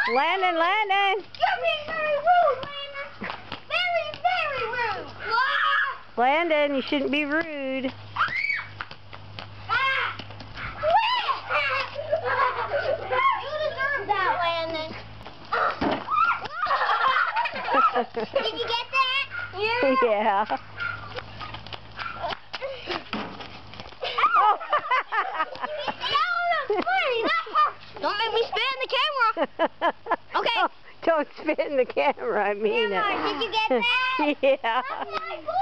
Landon, Landon. You're being very rude, Landon. Very, very rude. Landon, you shouldn't be rude. You deserve that, Landon. Did you get that? Yeah. Don't make me spit in the camera. Okay. Oh, don't spit in the camera, I mean it. Did you get that? Yeah.